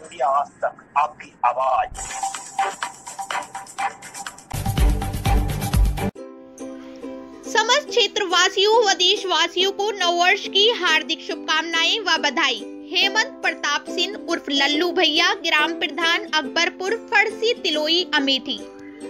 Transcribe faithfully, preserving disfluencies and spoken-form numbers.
शुक्रिया आज तक आपकी आवाज। समस्त क्षेत्र वासियों व देशवासियों को नववर्ष की हार्दिक शुभकामनाएं व बधाई। हेमंत प्रताप सिंह उर्फ लल्लू भैया, ग्राम प्रधान अकबरपुर, फरसी तिलोई, अमेठी।